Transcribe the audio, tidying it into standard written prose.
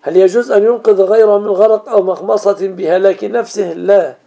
هل يجوز أن ينقذ غيره من غرق أو مخمصة بهلاك نفسه؟ لا،